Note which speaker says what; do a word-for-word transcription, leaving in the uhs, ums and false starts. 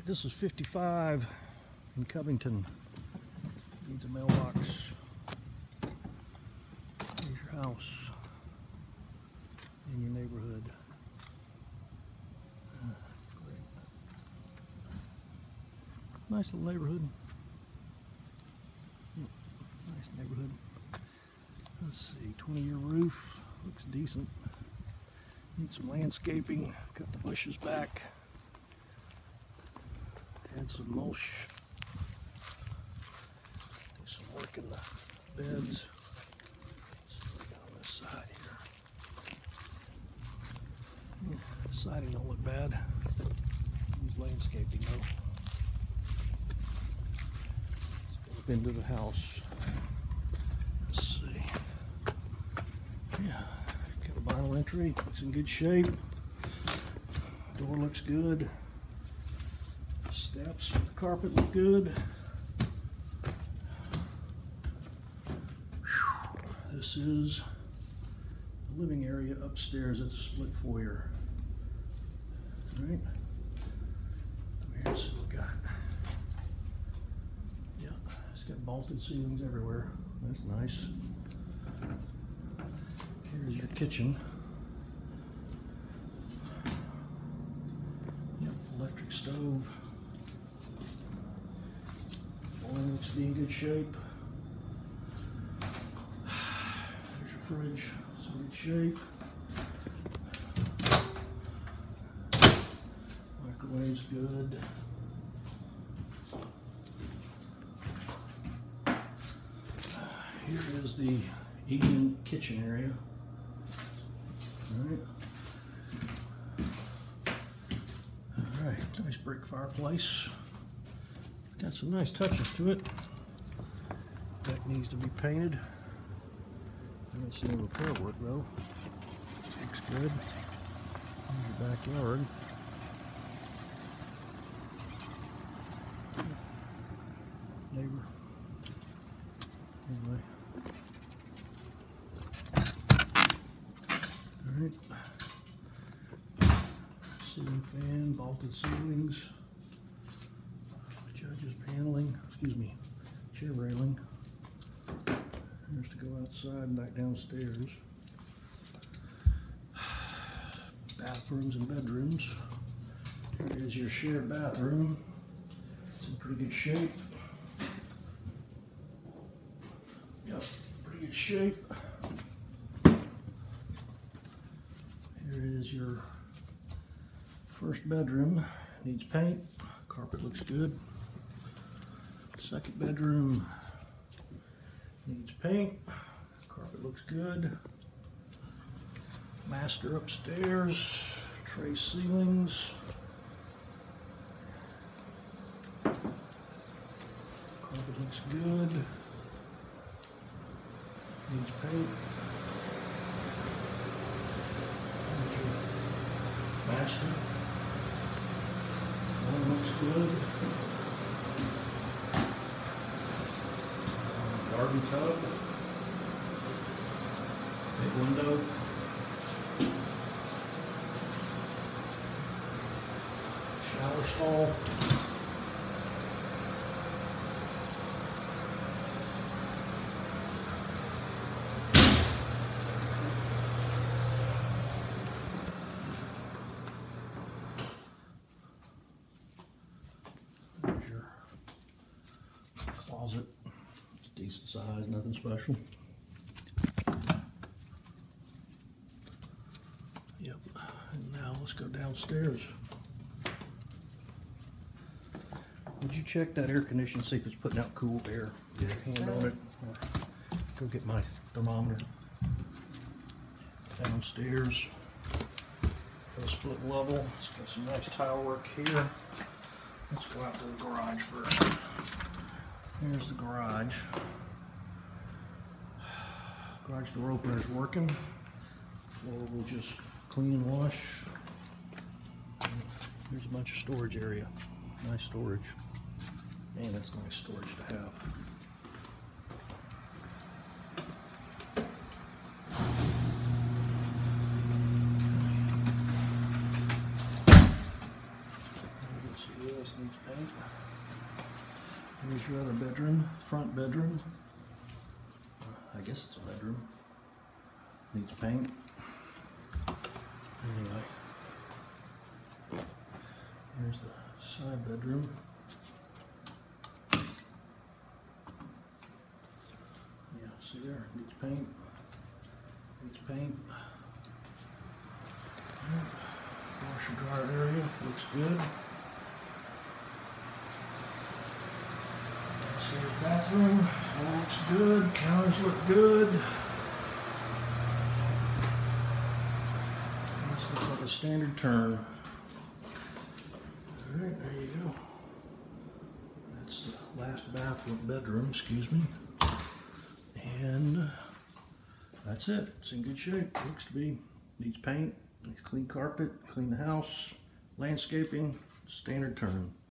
Speaker 1: This is fifty-five in Covington. Needs a mailbox. Here's your house in your neighborhood. Uh, great. Nice little neighborhood. Yep, nice neighborhood. Let's see, twenty year roof. Looks decent. Needs some landscaping. Cut the bushes back. Add some mulch. Do some work in the beds. Let's look on this side here. Yeah, the siding don't look bad. Needs landscaping though. Let's go up into the house. Let's see. Yeah, got a vinyl entry. Looks in good shape. Door looks good. Steps, the carpet look good. This is the living area upstairs. It's a split foyer. All right. Here's what we got. Yeah, it's got vaulted ceilings everywhere. That's nice. Here's your kitchen. Yep, electric stove. Looks to be in good shape. There's your fridge. It's in good shape. Microwave's good. Here is the eating kitchen area. Alright. Alright, nice brick fireplace. Got some nice touches to it. Deck needs to be painted. I don't see any repair work though. Looks good. Here's your backyard. Neighbor. Anyway. Alright. Ceiling fan, vaulted ceilings. Judge's paneling, excuse me, chair railing. Here's to go outside and back downstairs. Bathrooms and bedrooms. Here is your shared bathroom. It's in pretty good shape. Yep, pretty good shape. Here is your first bedroom. Needs paint. Carpet looks good. Second bedroom needs paint. Carpet looks good. Master upstairs. Tray ceilings. Carpet looks good. Needs paint. Master. One looks good. Garden tub, big window, shower stall, there's your closet. Decent size, nothing special. Yep, and now let's go downstairs. Would you check that air conditioner, see if it's putting out cool air?
Speaker 2: Yes.
Speaker 1: Hand on it. Go get my thermometer. Downstairs. Got a split level. It's got some nice tile work here. Let's go out to the garage first. Here's the garage. Garage door opener is working. Floor will just clean and wash. Here's a bunch of storage area. Nice storage. Man, that's nice storage to have. Let's see this. place needs paint. Here's your other bedroom, front bedroom. I guess it's a bedroom. Needs paint. Anyway, here's the side bedroom. Yeah, see there, needs paint. Needs paint. Washer dryer area looks good. See the bathroom, all looks good. Counters look good. This looks like a standard turn. All right, there you go. That's the last bathroom bedroom, excuse me. And that's it. It's in good shape. Looks to be. Needs paint. Needs clean carpet. Clean the house. Landscaping. Standard turn.